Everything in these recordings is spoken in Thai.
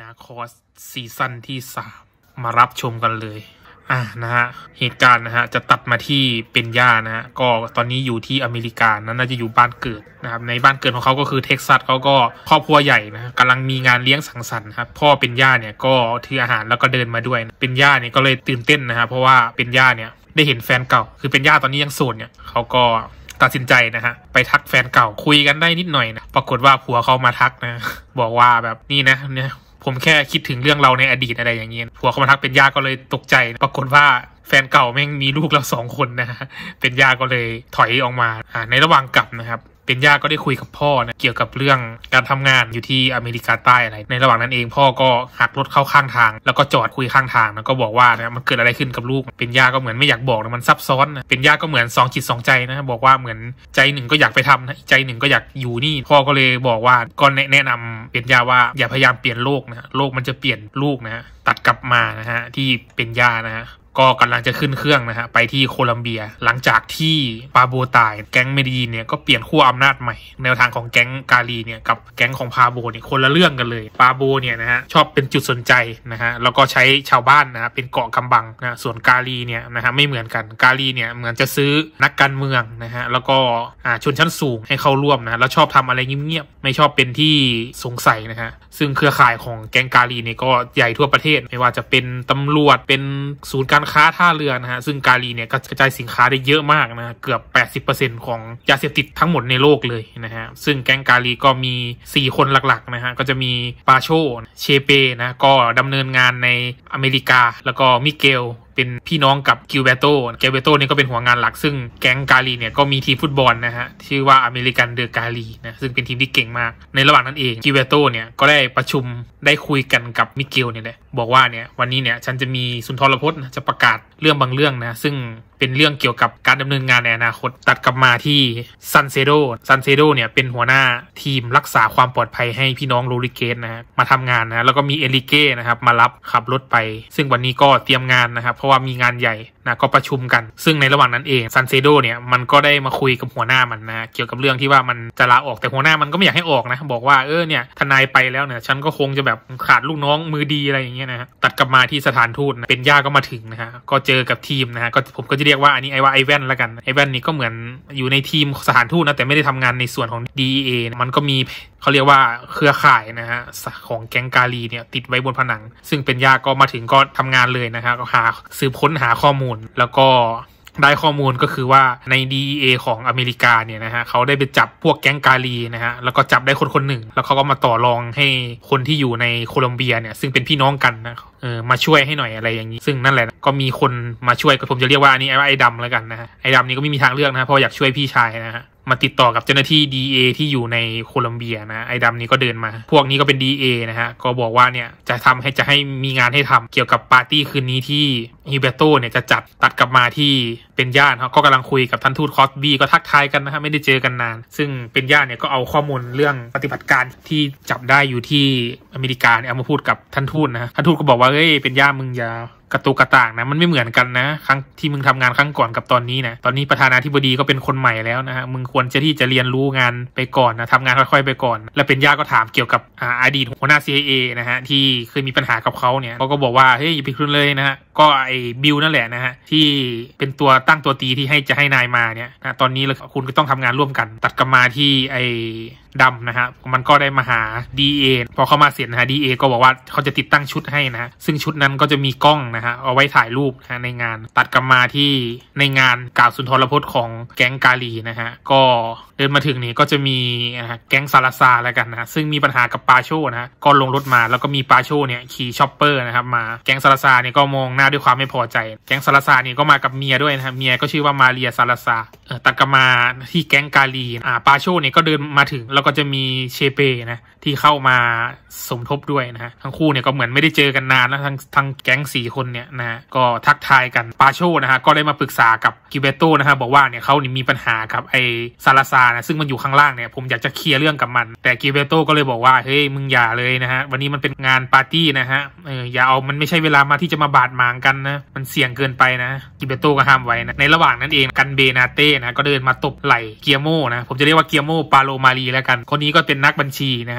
คอร์สซีซั่นที่3มารับชมกันเลยนะฮะเหตุการณ์นะฮะจะตัดมาที่เป็นย่านะฮะก็ตอนนี้อยู่ที่อเมริกาน่าจะอยู่บ้านเกิดนะครับในบ้านเกิดของเขาก็คือเท็กซัสเขาก็ครอบครัวใหญ่นะกำลังมีงานเลี้ยงสังสรรค์ครับพ่อเป็นย่าเนี่ยก็ถืออาหารแล้วก็เดินมาด้วยเป็นย่าเนี่ยก็เลยตื่นเต้นนะครับเพราะว่าเป็นย่าเนี่ยได้เห็นแฟนเก่าคือเป็นย่าตอนนี้ยังโสดเนี่ยเขาก็ตัดสินใจนะฮะไปทักแฟนเก่าคุยกันได้นิดหน่อยนะปรากฏว่าผัวเขามาทักนะบอกว่าแบบนี่นะเนี่ยผมแค่คิดถึงเรื่องเราในอดีตอะไรอย่างเงี้ยผัวเขามาทักเป็นย่าก็เลยตกใจปรากฏว่าแฟนเก่าแม่งมีลูกเรา2 คนนะฮะเป็นย่าก็เลยถอยออกมาในระหว่างกลับนะครับเป็นย่าก็ได้คุยกับพ่อนะเกี่ยวกับเรื่องการทำงานอยู่ที่อเมริกาใต้อะไรในระหว่างนั้นเองพ่อก็หักรถเข้าข้างทางแล้วก็จอดคุยข้างทางแล้วก็บอกว่านะมันเกิดอะไรขึ้นกับลูกเป็นย่าก็เหมือนไม่อยากบอกนะมันซับซ้อนนะเป็นย่าก็เหมือน2 จิต 2 ใจนะบอกว่าเหมือนใจหนึ่งก็อยากไปทำนะใจหนึ่งก็อยากอยู่นี่พ่อก็เลยบอกว่าก็แนะนำเป็นย่าว่าอย่าพยายามเปลี่ยนโลกนะโลกมันจะเปลี่ยนลูกนะตัดกลับมานะฮะที่เป็นย่านะฮะก็กำลังจะขึ้นเครื่องนะฮะไปที่โคลัมเบียหลังจากที่ปาโบตายแก๊งเมดินีเนี่ยก็เปลี่ยนขั้วอำนาจใหม่แนวทางของแก๊งกาลีเนี่ยกับแก๊งของปาโบเนี่ยคนละเรื่องกันเลยปาโบเนี่ยนะฮะชอบเป็นจุดสนใจนะฮะแล้วก็ใช้ชาวบ้านนะฮะเป็นเกาะกำบังนะส่วนกาลีเนี่ยนะฮะไม่เหมือนกันกาลีเนี่ยเหมือนจะซื้อนักการเมืองนะฮะแล้วก็ชนชั้นสูงให้เข้าร่วมนะแล้วชอบทำอะไรเงียบๆไม่ชอบเป็นที่สงสัยนะฮะซึ่งเครือข่ายของแก๊งกาลีเนี่ยก็ใหญ่ทั่วประเทศไม่ว่าจะเป็นตำรวจเป็นศูนย์การค้าท่าเรือนะฮะซึ่งกาลีเนี่ยก็กระจายสินค้าได้เยอะมากนะเกือบ 80% ของยาเสพติดทั้งหมดในโลกเลยนะฮะซึ่งแก๊งกาลีก็มี4 คนหลักๆนะฮะก็จะมีปาโชเชเปนะก็ดำเนินงานในอเมริกาแล้วก็มิเกลเป็นพี่น้องกับกิลเบโตนี่ก็เป็นหัวงานหลักซึ่งแก๊งกาลีเนี่ยก็มีทีมฟุตบอลนะฮะชื่อว่าอเมริกันเดอะกาลีนะซึ่งเป็นทีมที่เก่งมากในระหว่างนั้นเองกิลเบโตเนี่ยก็ได้ประชุมได้คุยกันกับมิเกลเนี่ยแหละบอกว่าเนี่ยวันนี้เนี่ยฉันจะมีสุนทรพจน์จะประกาศเรื่องบางเรื่องนะซึ่งเป็นเรื่องเกี่ยวกับการดำเนินงานในอนาคตตัดกลับมาที่ซันเซโดเนี่ยเป็นหัวหน้าทีมรักษาความปลอดภัยให้พี่น้องโรลิเกสนะฮะมาทำงานนะแล้วก็มีเอลิเก้นะครับมารับขับรถไปซึ่งวันนี้ก็เตรียมงานนะครับเพราะว่ามีงานใหญ่นะก็ประชุมกันซึ่งในระหว่างนั้นเองซันเซโดเนี่ยมันก็ได้มาคุยกับหัวหน้ามันนะเกี่ยวกับเรื่องที่ว่ามันจะลาออกแต่หัวหน้ามันก็ไม่อยากให้ออกนะบอกว่าเนี่ยทนายไปแล้วเนี่ยฉันก็คงจะแบบขาดลูกน้องมือดีอะไรอย่างเงี้ยนะตัดกลับมาที่สถานทูตนะเป็นย่าก็มาถึงนะฮะก็เจอกับทีมนะฮะก็ผมก็จะเรียกว่าอันนี้ไอแว่นละกันไอแว่นนี่ก็เหมือนอยู่ในทีมสถานทูตนะแต่ไม่ได้ทำงานในส่วนของ DEA มันก็มีเขาเรียกว่าเครือข่ายนะฮะของแก๊งกาลีเนี่ยติดไว้บนผนังซึ่งเป็นย่าก็มาถึงก็ทำงานเลยนะฮะก็สืบค้นหาข้อมูลแล้วก็ได้ข้อมูลก็คือว่าใน DEA ของอเมริกาเนี่ยนะฮะเขาได้ไปจับพวกแก๊งกาลีนะฮะแล้วก็จับได้คนหนึ่งแล้วเขาก็มาต่อรองให้คนที่อยู่ในโคลอมเบียเนี่ยซึ่งเป็นพี่น้องกันนะมาช่วยให้หน่อยอะไรอย่างนี้ซึ่งนั่นแหละก็มีคนมาช่วยก็ผมจะเรียกว่าอันนี้ไอ้ดำแล้วกันนะฮะไอ้ดำนี่ก็ไม่มีทางเลือกนะเพราะอยากช่วยพี่ชายนะฮะมาติดต่อกับเจ้าหน้าที่ DA ที่อยู่ในโคลอมเบียนะไอ้ดำนี้ก็เดินมาพวกนี้ก็เป็น DA นะฮะก็บอกว่าเนี่ยจะให้มีงานให้ทำเกี่ยวกับปาร์ตี้คืนนี้ที่ฮิเบโตเนี่ยจะจัดตัดกลับมาที่เป็นญาติเขาก็กำลังคุยกับท่านทูตคอสบี้ก็ทักทายกันนะฮะไม่ได้เจอกันนานซึ่งเป็นญาติเนี่ยก็เอาข้อมูลเรื่องปฏิบัติการที่จับได้อยู่ที่อเมริกาเนี่ยเอามาพูดกับท่านทูตนะท่านทูตก็บอกว่าเป็นญาติมึงอย่ากระตุกกระต่างนะมันไม่เหมือนกันนะครั้งที่มึงทำงานครั้งก่อนกับตอนนี้นะตอนนี้ประธานาธิบดีก็เป็นคนใหม่แล้วนะฮะมึงควรที่จะเรียนรู้งานไปก่อนนะทำงานค่อยๆไปก่อนและเป็นย่าก็ถามเกี่ยวกับอดีตหัวหน้า CIA นะฮะที่เคยมีปัญหากับเขาเนี่ยเขาก็บอกว่าเฮ้ยอย่าไปคุยเลยนะฮะก็ไอ้บิลนั่นแหละนะฮะที่เป็นตัวตั้งตัวตีที่จะให้นายมาเนี่ยนะตอนนี้คุณก็ต้องทำงานร่วมกันตัดกลับมาที่ไอ้ดำนะฮะมันก็ได้มาหา DA พอเข้ามาเสร็จนะฮะ DA ก็บอกว่าเขาจะติดตั้งชุดให้นะซึ่งชุดนั้นก็จะมีกล้องนะฮะเอาไว้ถ่ายรูปนะในงานตัดกลับมาที่ในงานกล่าวสุนทรพจน์ของแก๊งกาลีนะฮะก็เดินมาถึงนี่ก็จะมีแก๊งซาลาซาแล้วกันนะซึ่งมีปัญหากับปาโชนะก็ลงรถมาแล้วก็มีปาโชเนี่ยขี่ช็อปเปอร์นะครับมาแก๊งซาลาซาเนี่ยก็มองหน้าด้วยความไม่พอใจแก๊งซาลาซาเนี่ยก็มากับเมียด้วยนะครับเมียก็ชื่อว่ามาเรียซาลาซาตัดกลับมาที่แก๊งกาลีปาโชเนี่ยก็เดินมาถึงแล้วก็จะมีเชเปนะที่เข้ามาสมทบด้วยนะฮะทั้งคู่เนี่ยก็เหมือนไม่ได้เจอกันนานแล้วทั้งแก๊ง4 คนเนี่ยนะฮะก็ทักทายกันปาโชนะฮะก็ได้มาปรึกษากับกิเบโตนะฮะบอกว่าเนี่ยเขานี่มีปัญหากับไอซาลาซานะซึ่งมันอยู่ข้างล่างเนี่ยผมอยากจะเคลียร์เรื่องกับมันแต่กิเบโตก็เลยบอกว่าเฮ้ยมึงอย่าเลยนะฮะวันนี้มันเป็นงานปาร์ตี้นะฮะอย่าเอามันไม่ใช่เวลามาที่จะมาบาดหมางกันนะมันเสี่ยงเกินไปนะกิเบโตก็ห้ามไว้นะในระหว่างนั้นเองกันเบนาเต้นะก็เดินมาตบไหล่เกียโมนะผมจะเรียกว่าเกียโมปาโลมารีแล้วกันคนนี้ก็เป็นนักบัญชีนะฮะ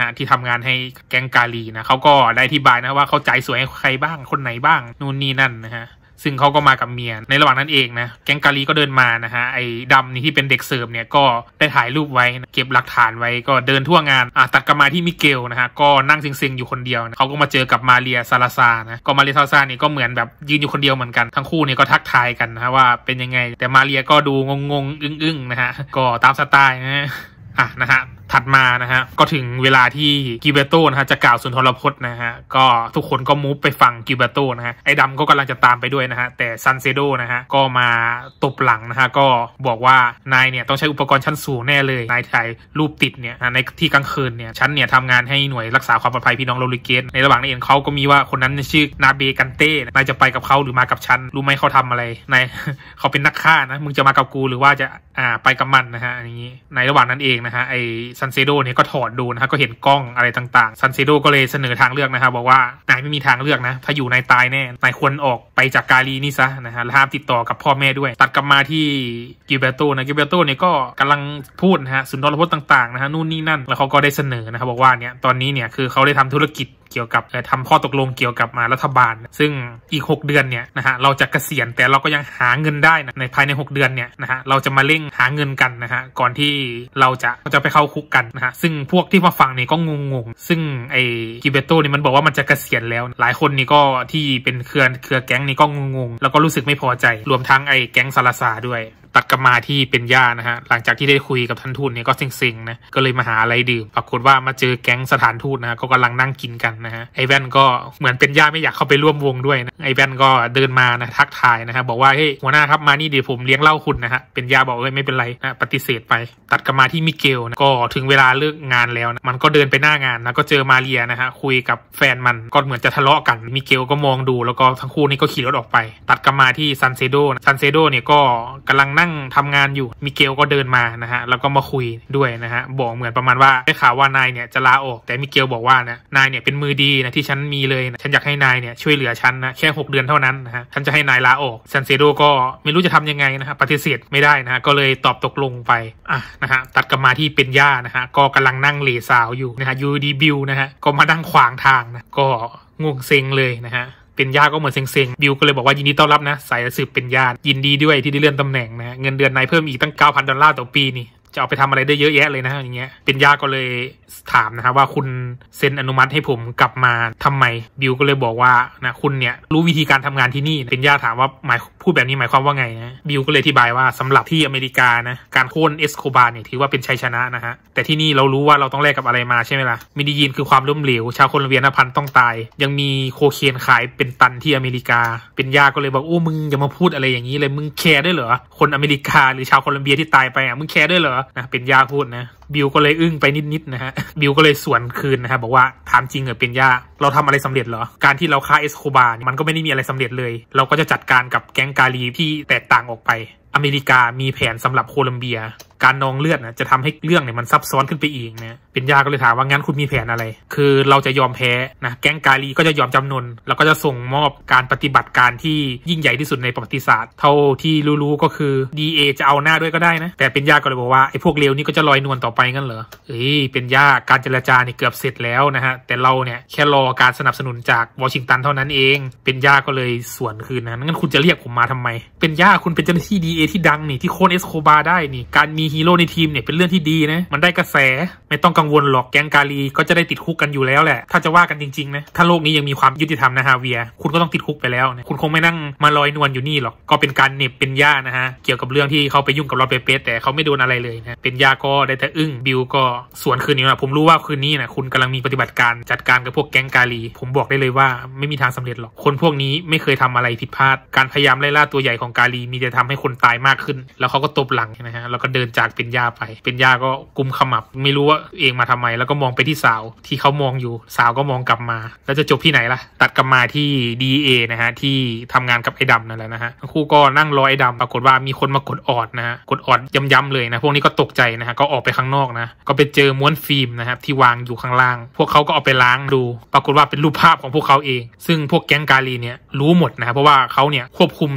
ที่ทำงานให้แก๊งกาลีนะเขาก็ได้อธิบายนะว่าเขาจ่ายสวยให้ใครบ้างคนไหนบ้างนู่นนี่นั่นนะฮะซึ่งเขาก็มากับเมียในระหว่างนั้นเองนะแก๊งกาลีก็เดินมานะฮะไอ้ดำนี่ที่เป็นเด็กเสิร์ฟเนี่ยก็ได้ถ่ายรูปไว้เก็บหลักฐานไว้ก็เดินทั่วงานตัดกลับมาที่มิเกลนะฮะก็นั่งเซ็งๆอยู่คนเดียวนะเขาก็มาเจอกับมาเรียซาลาซานะก็มาเรียซาลาซานี่ก็เหมือนแบบยืนอยู่คนเดียวเหมือนกันทั้งคู่เนี่ยก็ทักทายกันนะว่าเป็นยังไงแต่มาเรียก็ดูงงๆอึ้งๆนะฮะก็ตามสไตล์นะฮะถัดมานะฮะก็ถึงเวลาที่กิเบโตนะฮะจะกล่าวสุนทรพจน์นะฮะก็ทุกคนก็มูฟไปฟังกิเบโตนะฮะไอ้ดำก็กำลังจะตามไปด้วยนะฮะแต่ซันเซโดนะฮะก็มาตบหลังนะฮะก็บอกว่านายเนี่ยต้องใช้อุปกรณ์ชั้นสูงแน่เลยนายถ่ายรูปติดเนี่ยในที่กลางคืนเนี่ยฉันเนี่ยทำงานให้หน่วยรักษาความปลอดภัยพี่น้องโรลิเกนในระหว่างนั้นเองเขาก็มีว่าคนนั้นชื่อนาเบกันเต้นายจะไปกับเขาหรือมากับฉันรู้ไหมเขาทำอะไรนาย เขาเป็นนักฆ่านะมึงจะมากับกูหรือว่าจะไปกับมันนะฮะอย่างนี้ในระหว่างนั้นเองนะฮะไอ้ซันเซโดเนี่ยก็ถอดดูนะฮะก็เห็นกล้องอะไรต่างๆซันเซโดก็เลยเสนอทางเลือกนะฮะบอกว่านายไม่มีทางเลือกนะถ้าอยู่นายตายแน่นายควรออกไปจากกาลีนี่ซะนะฮะห้ามติดต่อกับพ่อแม่ด้วยตัดกลับมาที่กิเบโตนะกิเบโตเนี่ยก็กำลังพูดนะฮะสุนทรพจน์ต่างๆนะฮะนู่นนี่นั่นแล้วเขาก็ได้เสนอนะครับบอกว่าเนี่ยตอนนี้เนี่ยคือเขาได้ทำธุรกิจเกี่ยวกับทำข้อตกลงเกี่ยวกับรัฐบาลซึ่งอีก6เดือนเนี่ยนะฮะเราจะเกษียณแต่เราก็ยังหาเงินได้นะในภายใน6เดือนเนี่ยนะฮะเราจะมาเร่งหาเงินกันนะฮะก่อนที่เราจะไปเข้าคุกกันนะฮะซึ่งพวกที่มาฟังนี่ก็งงซึ่งไอ้กิเบโตนี่มันบอกว่ามันจะเกษียณแล้วหลายคนนี่ก็ที่เป็นเครือแก๊งนี่ก็งงแล้วก็รู้สึกไม่พอใจรวมทั้งไอ้แก๊งซาลาซาด้วยตัดกลับมาที่เป็นย่านะฮะหลังจากที่ได้คุยกับท่านทูตเนี่ยก็เซ็งๆนะก็เลยมาหาอะไรดื่มปรากฏว่ามาเจอแก๊งสถานทูตนะก็กำลังนั่งกินกันนะฮะไอแว่นก็เหมือนเป็นย่าไม่อยากเข้าไปร่วมวงด้วยนะไอแว่นก็เดินมานะทักทายนะฮะบอกว่าเฮ้ยหัวหน้าครับมานี่เดี๋ยวผมเลี้ยงเหล้าคุณนะฮะเป็นย่าบอกไม่เป็นไรนะปฏิเสธไปตัดกลับมาที่มิเกลนะก็ถึงเวลาเลิกงานแล้วนะมันก็เดินไปหน้างานนะก็เจอมาเรียนะฮะคุยกับแฟนมันก็เหมือนจะทะเลาะกันมิเกลก็มองดูแล้วก็ทั้งคู่นี่ก็ขี่รถออกไปตัดกลับมาที่ซันเซโดเนี่ยก็กำลังนั่งทำงานอยู่มิเกลก็เดินมานะฮะแล้วก็มาคุยด้วยนะฮะบอกเหมือนประมาณว่าได้ข่าวว่านายเนี่ยจะลาออกแต่มิเกลบอกว่านะนายเนี่ยเป็นมือดีนะที่ฉันมีเลยนะฉันอยากให้นายเนี่ยช่วยเหลือฉันนะแค่6เดือนเท่านั้นนะฮะฉันจะให้นายลาออกซันเซโดก็ไม่รู้จะทำยังไงนะฮะปฏิเสธไม่ได้นะฮะก็เลยตอบตกลงไปนะฮะตัดกลับมาที่เป็นย่านะฮะก็กำลังนั่งเหล่สาวอยู่นะฮะยูดีบิวนะฮะก็มานั่งขวางทางนะก็งงเซ็งเลยนะฮะเป็นญาติก็เหมือนเซ็งๆบิวก็เลยบอกว่ายินดีต้อนรับนะสายสืบเป็นญาติยินดีด้วยที่ได้เลื่อนตำแหน่งนะเงินเดือนนายเพิ่มอีกตั้ง $9,000 ต่อปีนี่จะเอาไปทำอะไรได้เยอะแยะเลยนะอย่างเงี้ยเป็นญาติก็เลยถามนะครับว่าคุณเซ็นอนุมัติให้ผมกลับมาทำไมบิวก็เลยบอกว่านะคุณเนี่ยรู้วิธีการทำงานที่นี่เป็นญาติถามว่าพูดแบบนี้หมายความว่าไงนะบิวก็เลยอธิบายว่าสำหรับที่อเมริกานะการโค่นเอสโคบาร์เนี่ยถือว่าเป็นชัยชนะนะฮะแต่ที่นี่เรารู้ว่าเราต้องแลกกับอะไรมาใช่ไหมล่ะมิดียีนคือความล้มเหลวชาวโคลอมเบียนับพันต้องตายยังมีโคเคนขายเป็นตันที่อเมริกาเป็นญาติก็เลยบอกโอ้มึงอย่ามาพูดอะไรอย่างนี้เลยมึงแคร์ได้เหรอคนอเมริกาหรือชาวโคลอมเบียที่ตายไปมึงแคร์ได้เหรอนะเป็นญาติพูดนะบิวก็เลยอึ้งไปนิดๆนะฮะบิวก็เลยสวนคืนนะฮะบอกว่าถามจริงเหรอเป็นย่าเราทำอะไรสำเร็จเหรอการที่เราฆ่าเอสโคบาร์มันก็ไม่ได้มีอะไรสำเร็จเลยเราก็จะจัดการกับแก๊งกาลีที่แตกต่างออกไปอเมริกามีแผนสำหรับโคลอมเบียการนองเลือดนะจะทำให้เรื่องเนี่ยมันซับซ้อนขึ้นไปอีกนะเป็นย่าก็เลยถามว่างั้นคุณมีแผนอะไรคือเราจะยอมแพ้นะแก๊งกาลีก็จะยอมจำนนแล้วก็จะส่งมอบการปฏิบัติการที่ยิ่งใหญ่ที่สุดในประวัติศาสตร์เท่าที่รู้ๆก็คือ DA จะเอาหน้าด้วยก็ได้นะแต่เป็นย่าก็เลยบอกว่าไอ้พวกเลวนี่ก็จะลอยนวลต่อไปงั้นเหรอเป็นย่าการเจรจาเนี่ยเกือบเสร็จแล้วนะฮะแต่เราเนี่ยแค่รอการสนับสนุนจากวอชิงตันเท่านั้นเองเป็นย่าก็เลยสวนคืนนะงั้นคุณจะเรียกผมมาทำไมเป็นย่าคุณเป็นเจ้าหน้าที่ DA ที่ดังนี่ที่โค่นเอสโคบาร์ได้นี่การมีฮีโร่ในทีมเนี่ยเป็นเรื่องที่ดีนะมันได้กระแสไม่ต้องกังวลหรอกแก๊งกาลีก็จะได้ติดคุกกันอยู่แล้วแหละถ้าจะว่ากันจริงๆนะถ้าโลกนี้ยังมีความยุติธรรมนะฮาเวียคุณก็ต้องติดคุกไปแล้วนะคุณคงไม่นั่งมาลอยนวลอยู่นี่หรอกก็เป็นการเน็บเป็นย่านะฮะเกี่ยวกับเรื่องที่เขาไปยุ่งกับรอเปเปแต่เขาไม่โดนอะไรเลยนะเป็นย่าก็ได้แต่อึ้งบิวก็สวนคืนนี้นะผมรู้ว่าคืนนี้นะคุณกำลังมีปฏิบัติการจัดการกับพวกแก๊งกาลีผมบอกได้เลยว่าไม่มีทางสำเร็จหรอกคนพวกนี้ไม่เคยทำอะไรผิดพลาดการพยายามไล่ล่าตัวใหญ่ของกาลีมีแต่ทำให้คนตายมากขึ้นแล้วเขาก็ตบหลังนะฮะแล้วก็เดินจากเป็นย่าไปเป็นย่าก็กุมขมับไม่รู้ว่าเองมาทำไมแล้วก็มองไปที่สาวที่เขามองอยู่สาวก็มองกลับมาแล้วจะจบที่ไหนล่ะตัดกลับมาที่ DA นะฮะที่ทำงานกับไอ้ดำนั่นแหละนะฮะทั้งคู่ก็นั่งรอไอ้ดำปรากฏว่ามีคนมากดออดนะฮะกดออดย้ำๆเลยนะพวกนี้ก็ตกใจนะฮะก็ออกไปข้างนอกนะก็ไปเจอม้วนฟิล์มนะครับที่วางอยู่ข้างล่างพวกเขาก็เอาไปล้างดูปรากฏว่าเป็นรูปภาพของพวกเขาเองซึ่งพวกแก๊งกาลีเนี่ยรู้หมดนะเพราะว่าเขาเนี่ยควบคุมทุก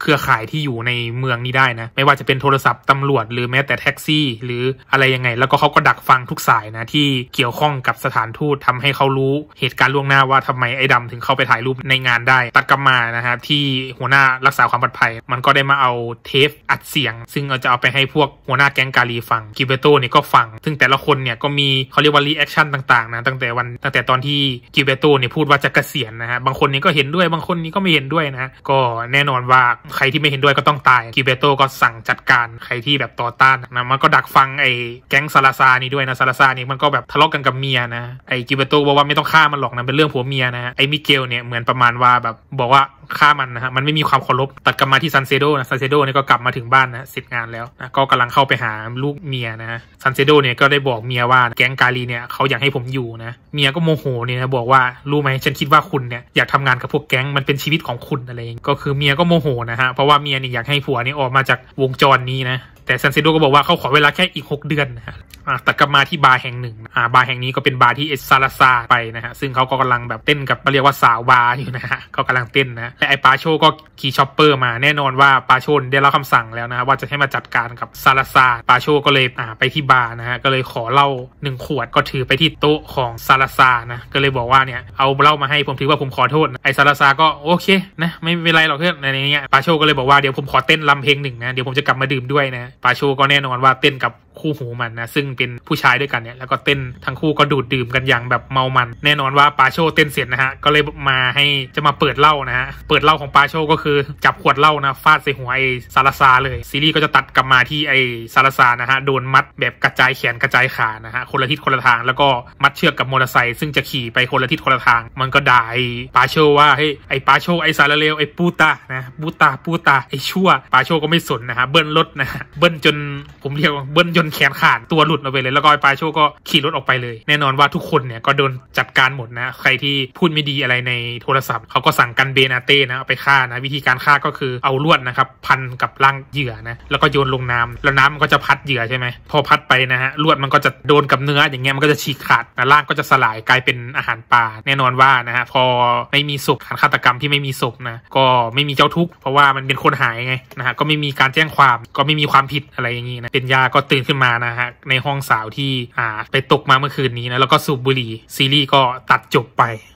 เครือข่ายที่อยู่ในเมืองนี้ได้นะไม่ว่าจะเป็นโทรศัพท์ตำรวจหรือแม้แต่แท็กซี่หรืออะไรยังไงแล้วก็เขาก็ดักฟังทุกสายนะที่เกี่ยวข้องกับสถานทูตทำให้เขารู้เหตุการณ์ล่วงหน้าว่าทำไมไอ้ดำถึงเข้าไปถ่ายรูปในงานได้ตัดกลับมานะฮะที่หัวหน้ารักษาความปลอดภัยมันก็ได้มาเอาเทปอัดเสียงซึ่งเราจะเอาไปให้พวกหัวหน้าแก๊งกาลีฟังกิเบโตเนี่ยก็ฟังซึ่งแต่ละคนเนี่ยก็มีเขาเรียกว่ารีแอคชั่นต่างๆนะตั้งแต่ตอนที่กิเบโตเนี่ยพูดว่าจะเกษียณนะฮะบางคนนี่ก็เห็นด้วยบางคนนี่ก็ไม่เห็นด้วยนะก็แน่นอนว่าใครที่ไม่เห็นด้วยก็ต้องตายกิเบโตก็สั่งจัดการใครที่แบบต่อต้านนะมันก็ดักฟังไอ้แก๊งซาลาซานี่ด้วยนะซาลาซานี่มันก็แบบทะเลาะกันกับเมียนะไอ้กิเบโตบอกว่าไม่ต้องฆ่ามันหรอกนะเป็นเรื่องผัวเมียนะไอ้มิเกลเนี่ยเหมือนประมาณว่าแบบบอกว่าฆ่ามันนะฮะมันไม่มีความเคารพตัดกลับมาที่ซันเซโดนะซันเซโดเนี่ยก็กลับมาถึงบ้านนะเสร็จงานแล้วนะก็กำลังเข้าไปหาลูกเมียนะฮะซันเซโดเนี่ยก็ได้บอกเมียว่าแก๊งกาลีเนี่ยเขาอยากให้ผมอยู่นะเมียก็โมโหเนี่ยนะบอกว่ารู้ไหมฉันคิดว่าคุณเนี่ยอยากทำงานกับพวกแก๊งมันเป็นชีวิตของคุณอะไรอย่างก็คือเมียก็โมโหนะฮะเพราะว่าเมียเนี่ยอยากให้ผัวเนี่ยออกมาจากวงจรนี้นะแต่ซันเซโดก็บอกว่าเขาขอเวลาแค่อีก6 เดือนนะฮะตัดกลับมาที่บาร์แห่งหนึ่งบาร์แห่งนี้ก็เป็นบาร์ที่เอซาลาซาไปนะฮะซึ่งเขาก็กำลังแบบเต้นกับเรียกว่าสาวบาร์อยู่นะฮะเขากำลังเต้นนะและไอ้ปาโชก็ขี่ช็อปเปอร์มาแน่นอนว่าปาโชได้รับคำสั่งแล้วนะว่าจะให้มาจัดการกับซาลาซาปาโชก็เลยไปที่บาร์นะฮะก็เลยขอเหล้า1 ขวดก็ถือไปที่โต๊ะของซาลาซานะก็เลยบอกว่าเนี่ยเอาเหล้ามาให้ผมถือว่าผมขอโทษไอ้ซาลาซาก็โอเคนะไม่เป็นไรหรอกเพื่อนอะไรเงี้ยปาโชก็เลยบอกว่าเดี๋ยวผมขอเต้นรำเพลงหนึ่งนะเดี๋ยวผมจะกลับมาดื่มด้วยนะปาโชก็แน่นอนว่าเต้นกับคู่หูมันนะซึ่งเป็นผู้ชายด้วยกันเนี่ยแล้วก็เต้นทั้งคู่ก็ดูดดื่มกันอย่างแบบเมามันแน่นอนว่าปาโชเต้นเสร็จนะฮะก็เลยมาให้จะมาเปิดเหล้านะฮะเปิดเหล้าของปาโชก็คือจับขวดเหล้านะฟาดใส่หัวไอ้ซาลาซาเลยซีรีส์ก็จะตัดกลับมาที่ไอ้ซาลาซานะฮะโดนมัดแบบกระจายแขนกระจายขานะฮะคนละทิศคนละทางแล้วก็มัดเชือกกับมอเตอร์ไซค์ซึ่งจะขี่ไปคนละทิศคนละทางมันก็ด่าไอ้ปาโชว่าเฮ้ยไอ้ปาโชไอ้สารเลวไอ้ปูตานะปูตาไอ้ชั่วปาโชก็ไม่สนนะฮะเบิ้ลรถนะฮะเบิ้ลจนผมเรียกว่าเบิ้ลจนแขนขาดตัวหลุดออกไปเลยแล้วก็ปาโชก็ขี่รถออกไปเลยแน่นอนว่าทุกคนเนี่ยก็โดนจัดการหมดนะใครที่พูดไม่ดีอะไรในโทรศัพท์เขาก็สั่งกันเบนาเต้นะเอาไปฆ่านะวิธีการฆ่าก็คือเอาลวดนะครับพันกับร่างเหยื่อนะแล้วก็โยนลงน้ำแล้วน้ำมันก็จะพัดเหยื่อใช่ไหมพอพัดไปนะฮะลวดมันก็จะโดนกับเนื้ออย่างเงี้ยมันก็จะฉีกขาดนะร่างก็จะสลายกลายเป็นอาหารปลาแน่นอนว่านะฮะพอไม่มีศพการฆาตกรรมที่ไม่มีศพนะก็ไม่มีเจ้าทุกข์เพราะว่ามันเป็นคนหายไงนะฮะก็ไม่มีการแจ้งความก็ไม่มีความผิดอะไรอย่างงี้นะเป็นยาก็ตื่นขึ้นมานะฮะในห้องสาวที่ไปตกมาเมื่อคืนนี้นะแล้วก็สูบบุหรี่ซีรีส์ก็ตัดจบไป